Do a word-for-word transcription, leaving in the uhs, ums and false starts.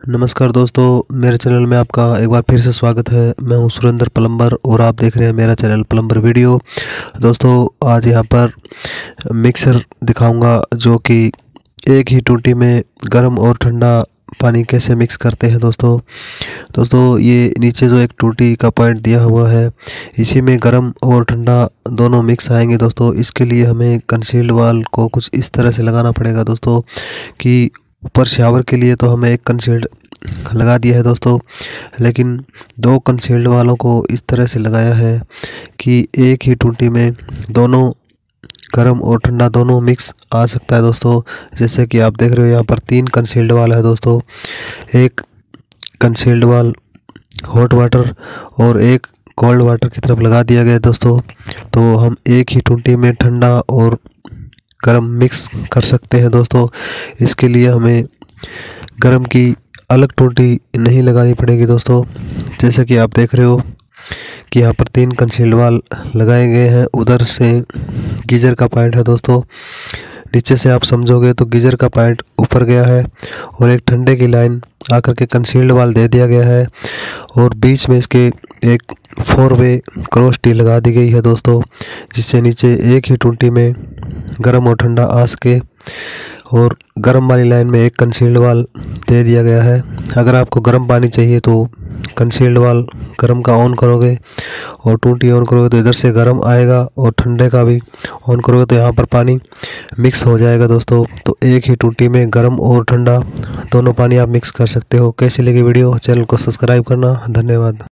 नमस्कार दोस्तों, मेरे चैनल में आपका एक बार फिर से स्वागत है। मैं हूं सुरेंद्र प्लम्बर और आप देख रहे हैं मेरा चैनल प्लम्बर वीडियो। दोस्तों आज यहां पर मिक्सर दिखाऊंगा जो कि एक ही टूटी में गर्म और ठंडा पानी कैसे मिक्स करते हैं। दोस्तों दोस्तों ये नीचे जो एक टूटी का पॉइंट दिया हुआ है, इसी में गर्म और ठंडा दोनों मिक्स आएंगे। दोस्तों इसके लिए हमें कंसील्ड वाल को कुछ इस तरह से लगाना पड़ेगा दोस्तों कि ऊपर शावर के लिए तो हमें एक कंसील्ड लगा दिया है दोस्तों, लेकिन दो कंसील्ड वालों को इस तरह से लगाया है कि एक ही टूटी में दोनों गर्म और ठंडा दोनों मिक्स आ सकता है। दोस्तों जैसे कि आप देख रहे हो यहाँ पर तीन कंसील्ड वाल है दोस्तों, एक कंसील्ड वाल हॉट वाटर और एक कोल्ड वाटर की तरफ लगा दिया गया है दोस्तों। तो हम एक ही टूटी में ठंडा और गर्म मिक्स कर सकते हैं दोस्तों। इसके लिए हमें गर्म की अलग टूटी नहीं लगानी पड़ेगी दोस्तों। जैसे कि आप देख रहे हो कि यहाँ पर तीन कंसील्ड वाल लगाए गए हैं, उधर से गीजर का पॉइंट है दोस्तों। नीचे से आप समझोगे तो गीजर का पॉइंट ऊपर गया है और एक ठंडे की लाइन आकर के कंसील्ड वाल दे दिया गया है और बीच में इसके एक फोर वे क्रॉस टी लगा दी गई है दोस्तों, जिससे नीचे एक ही टूटी में गर्म और ठंडा आ सके। और गर्म वाली लाइन में एक कंसील्ड वाल दे दिया गया है। अगर आपको गर्म पानी चाहिए तो कंसील्ड वाल गर्म का ऑन करोगे और टूटी ऑन करोगे तो इधर से गर्म आएगा, और ठंडे का भी ऑन करोगे तो यहाँ पर पानी मिक्स हो जाएगा दोस्तों। तो एक ही टूटी में गर्म और ठंडा दोनों पानी आप मिक्स कर सकते हो। कैसी लगी वीडियो? चैनल को सब्सक्राइब करना। धन्यवाद।